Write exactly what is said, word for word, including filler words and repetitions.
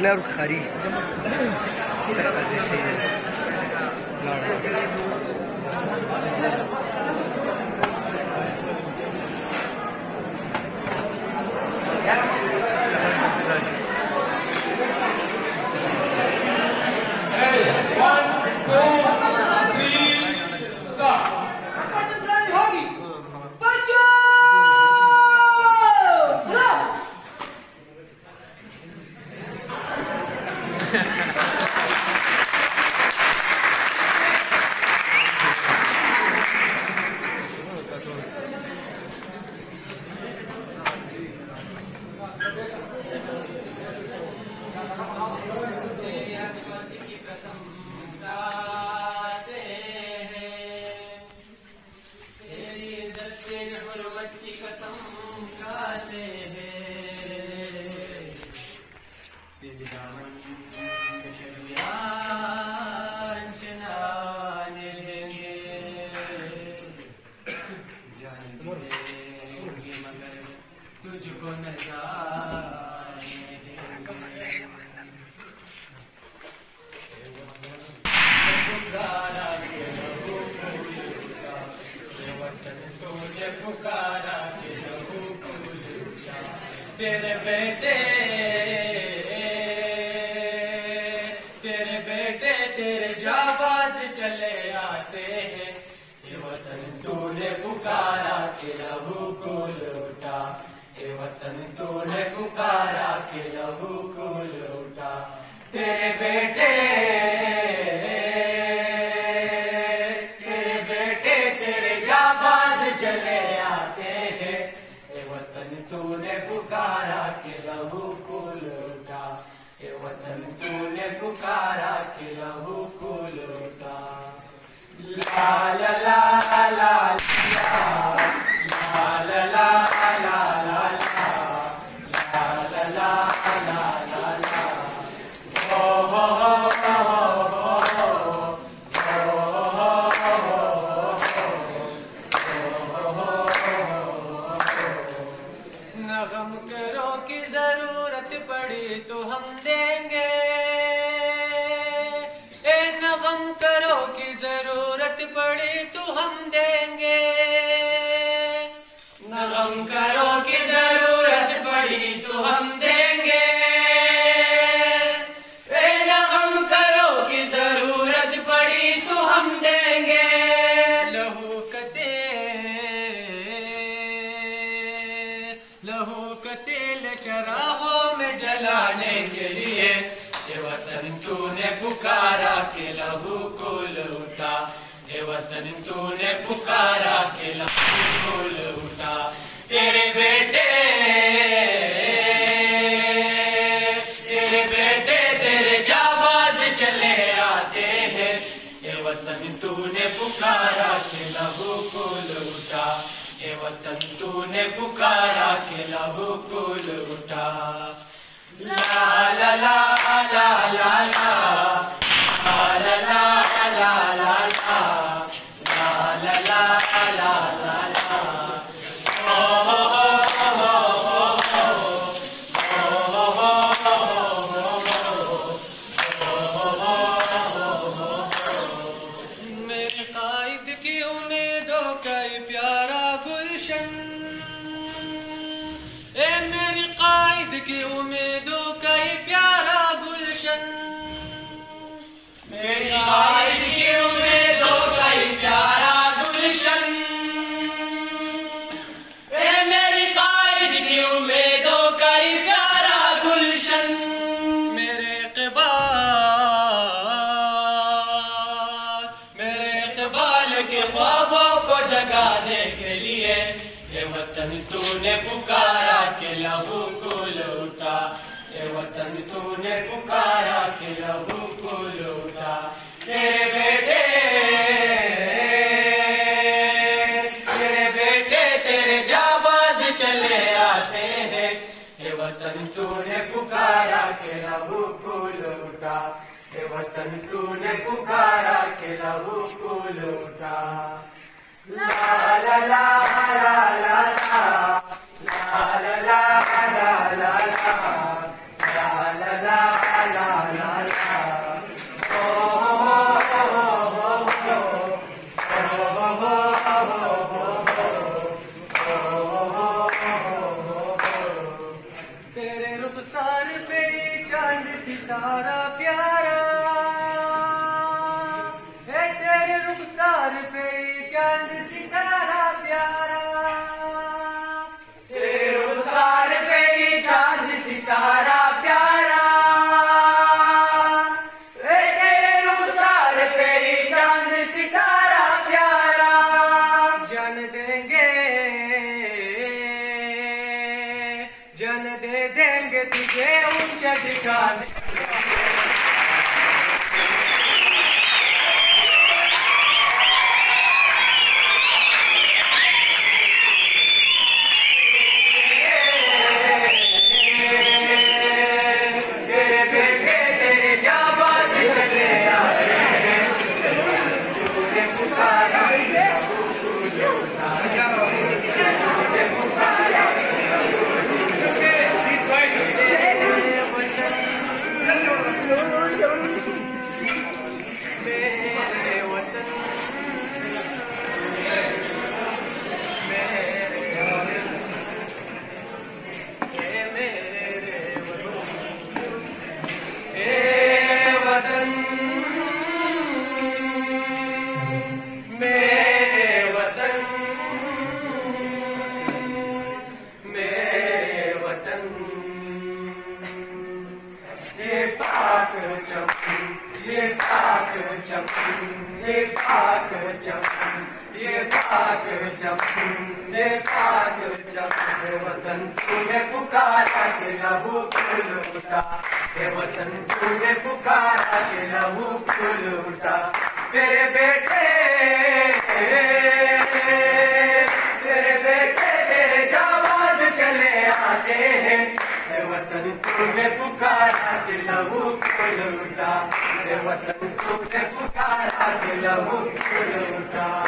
Pilar Khari تقاضي سي तुझको न तेरे बेटे तेरे बेटे तेरे जाबाज चले आते हैं, ये वतन तूने पुकारा के लहू को लौटा, ये वतन तूने पुकारा के लहू को लौटा। तेरे बेटे तेरे बेटे तेरे जाबाज चले आते हैं, ये वतन तूने पुकारा के लहू को लौटा, ये वतन तूने पुकारा के लहू को लौटा। ला ला ला ला ला ला ला ला ला ला ला ला ला हो हो गम करो की जरूरत पड़ी तो हम देंगे, ए न गम करो की जरूरत पड़ी तो हम देंगे, न गम करो की जरूरत पड़ी तो हम देंगे, ए न गम करो की जरूरत पड़ी तो हम देंगे। लहू कते लहू का तेल चरागों में जलाने के लिए, ये वतन तूने पुकारा के लहू को लौटा, ये वतन तूने पुकारा के लहू को लौटा। तेरे बेटे तेरे बेटे तेरे जाबाज चले आते हैं, ये वतन तूने पुकारा के लहू को लौटा, ये वतन तूने पुकारा के लहू को लौटा। ला ला ला ला ला ला ला ला ला ला ला ला ला ला ला हो हो हो मेरे कायद की उम्मीदों का प्यारा गुलशन, ए मेरी कायद की उम्मीदों का प्यारा गुलशन, मेरी कायद की उम्मीदों का प्यारा गुलशन, ए मेरी कायद की उम्मीदों का प्यारा गुलशन। मेरे इक़बाल मेरे इक़बाल के ख्वाबों को जगाने के लिए, ये वतन तूने पुकारा के लहू को लौटा, ये वतन तूने पुकारा के लहू को लौटा। तेरे बेटे तेरे बेटे तेरे जाबाज चले आते हैं, ये वतन तूने पुकारा के लहू को लौटा, ये वतन तूने पुकारा के लहू को लौटा। ला ला ला ला ला ला ला ला ला ला ला ला ला ला तेरे रुखसार पे चांद सितारा प्यारा है, तेरे रुखसार पे चांद सितारा प्यारा, तेरे रुखसार पे चांद सितारा प्यारा, तेरे रुखसार पे चांद सितारा प्यारा। जान देंगे जन दे देंगे तुझे ऊंचा ठिकाने। तेरे बेटे तेरे जाबाज चले आते हैं, तूने पुकारा मेरे वतन, मेरे वतन, मेरे वतन, ये पाक चमन, ये पाक चमन, ये पाक चमन, ये पाक चमन, ये पाक चमन। वतन तूने पुकारा के लहू फूल उठा, ये वतन तूने पुकारा के लहू फूल उठा। तेरे बेटे तेरे बेटे तेरे जाबाज चले आते हैं, ये वतन तूने पुकारा के लहू फूल उठा, ये वतन तूने पुकारा के लहू फूल उठा।